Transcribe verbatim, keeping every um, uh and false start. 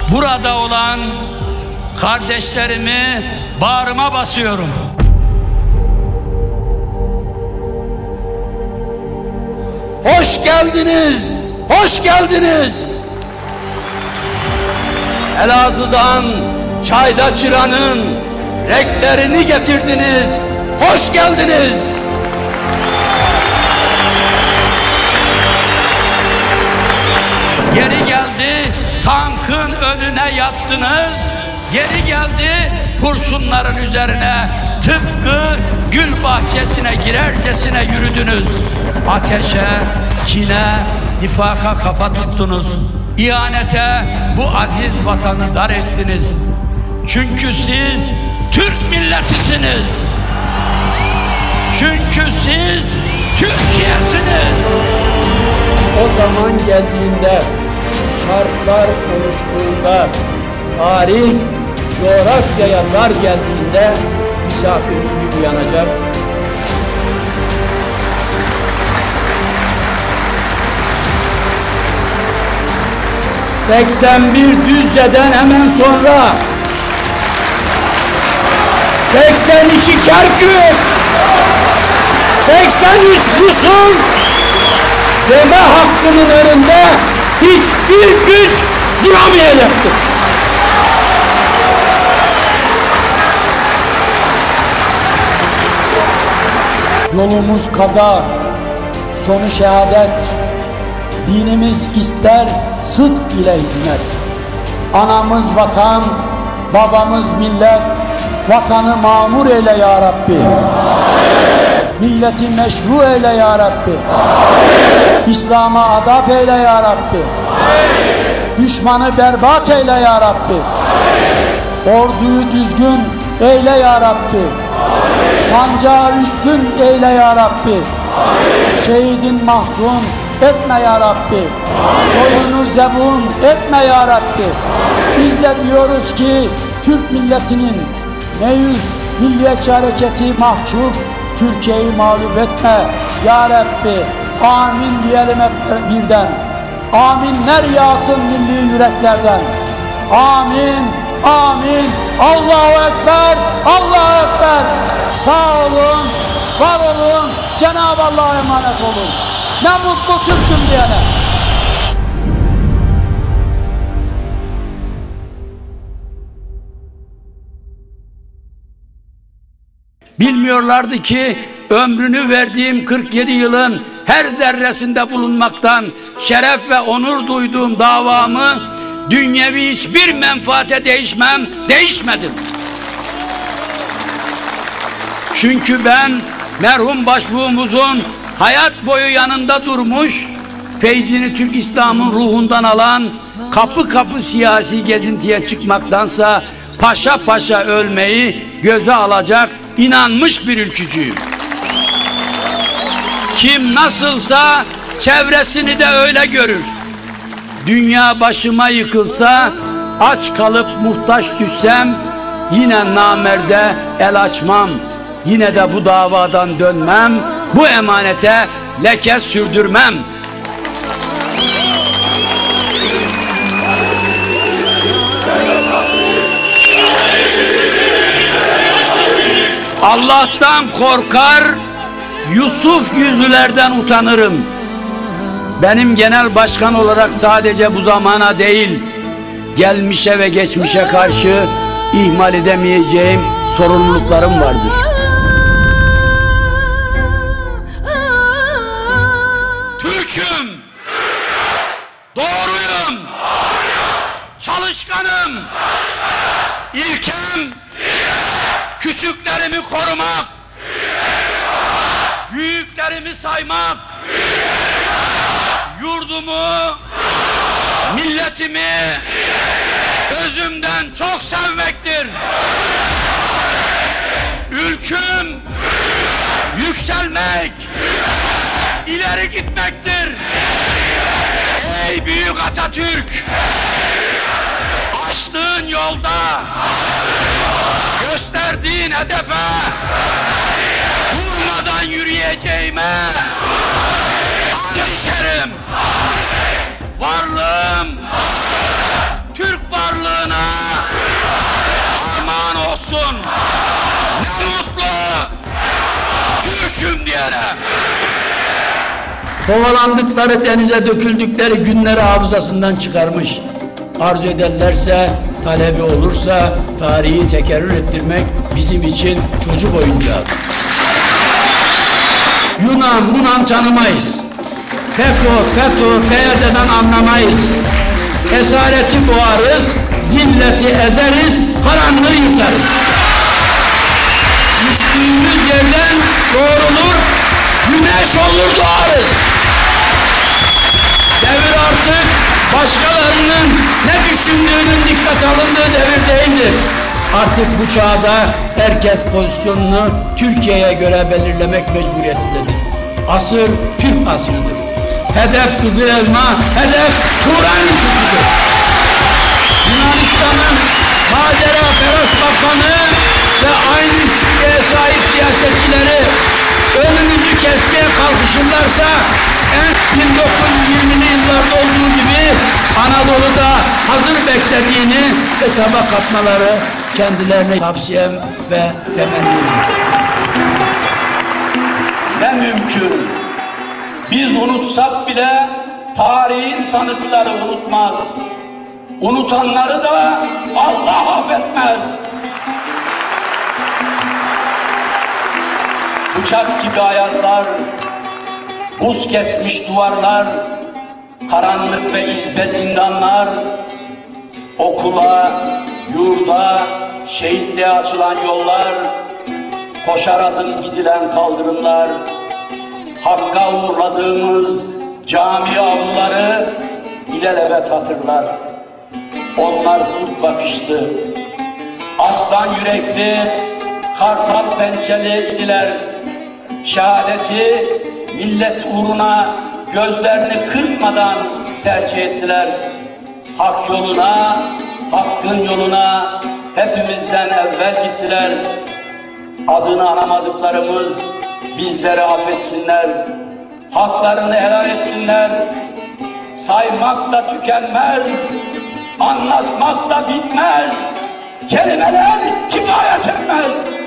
burada olan kardeşlerimi bağrıma basıyorum. Hoş geldiniz, hoş geldiniz. Elazığ'dan Çayda Çıran'ın renklerini getirdiniz. Hoş geldiniz. Geri geldi, tankın önüne yattınız. Geri geldi, kurşunların üzerine tıpkı gül bahçesine girercesine yürüdünüz. Ateşe, kine, nifaka kafa tuttunuz. İhanete bu aziz vatanı dar ettiniz. Çünkü siz Türk milletisiniz. Çünkü siz Türkiye'siniz. O zaman geldiğinde, şartlar oluştuğunda, tarih, coğrafyaya dar geldiğinde misafirlik uyanacak. seksen bir Düzce'den hemen sonra seksen iki Kerkük, seksen üç Musul deme hakkının önünde hiçbir güç duramayacaktır. Yolumuz kaza, sonu şehadet. Dinimiz ister sıdk ile hizmet. Anamız vatan, babamız millet. Vatanı mamur eyle ya Rabbi. Amin. Milleti meşru eyle ya Rabbi. Amin. İslam'a adap eyle ya Rabbi. Amin. Düşmanı berbat eyle ya Rabbi. Amin. Orduyu düzgün eyle ya Rabbi. Amin. Sancağı üstün eyle ya Rabbi. Amin. Şehidin mahzun etme ya Rabbi. Amin. Soyunu zebun etme ya Rabbi. Amin. Biz de diyoruz ki Türk milletinin meyüz milliyetçi hareketi mahcup, Türkiye'yi mağlup etme ya Rabbi. Amin diyelim hep birden. Aminler yağsın milli yüreklerden. Amin, amin. Allahu Ekber, Allahu Ekber. Sağ olun, var olun, Cenab-ı Allah'a emanet olun. Ne mutlu Türk'üm diyene. Bilmiyorlardı ki ömrünü verdiğim kırk yedi yılın her zerresinde bulunmaktan şeref ve onur duyduğum davamı dünyevi hiçbir menfaate değişmem, değişmedim. Çünkü ben merhum başbuğumuzun hayat boyu yanında durmuş, feyzini Türk İslam'ın ruhundan alan, kapı kapı siyasi gezintiye çıkmaktansa paşa paşa ölmeyi göze alacak inanmış bir ülkücüyüm. Kim nasılsa çevresini de öyle görür. Dünya başıma yıkılsa, aç kalıp muhtaç düşsem, yine namerde el açmam. Yine de bu davadan dönmem, bu emanete leke sürdürmem. Allah'tan korkar, Yusuf yüzlülerden utanırım. Benim genel başkan olarak sadece bu zamana değil, gelmişe ve geçmişe karşı ihmal edemeyeceğim sorumluluklarım vardır. Türk'üm, doğruyum, çalışkanım, ilkem, küçüklerimi korumak, büyüklerimi saymak, yurdumu, milletimi özümden çok sevmektir. Ülküm yükselmek, ileri gitmektir. Ey büyük Atatürk, açtığın yolda, gösterdiğin hedefe durmadan yürüyeceğime and içerim. Varlığım, Türk varlığı kovalandıkları denize döküldükleri günleri hafızasından çıkarmış. Arzu ederlerse, talebi olursa tarihi tekerrür ettirmek bizim için çocuk oyuncağı. Yunan, Munan tanımayız. FETÖ, FETÖ, P Y D'den anlamayız. Esareti boğarız, zilleti ezeriz, karanlığı yırtarız. Düştüğümüz yerden doğrulur, güneş olur doğarız. Devir artık başkalarının ne düşündüğünün dikkat alındığı devir değildir. Artık bu çağda herkes pozisyonunu Türkiye'ye göre belirlemek mecburiyetindedir. Asır Türk asrıdır. Hedef Kızılelma, hedef Turan Üçüsü'dür. Yunanistan'ın macera feroş bakanı ve aynı düşünceye sahip siyasetçileri önümüzü kesmeye kalkışırlarsa en bin dokuz yüz yirmili yıllarda olduğu gibi Anadolu'da hazır beklediğini hesaba katmaları kendilerine tavsiyem ve temennim. Ne mümkün. Biz unutsak bile tarihin tanıkları unutmaz. Unutanları da Allah affetmez. Bıçak gibi ayazlar, buz kesmiş duvarlar, karanlık ve izbe zindanlar, okula, yurda, şehitliğe açılan yollar, koşar adım gidilen kaldırımlar, Hakk'a uğurladığımız cami avluları ilelebet hatırlar. Onlar kurt bakıştı, aslan yürekli, kartal pençeli idiler. Şehadeti millet uğruna gözlerini kırpmadan tercih ettiler. Hak yoluna, hakkın yoluna hepimizden evvel gittiler. Adını anamadıklarımız bizleri affetsinler. Haklarını helal etsinler. Saymakla tükenmez, anlatmakla bitmez. Kelimeler kifayet etmez.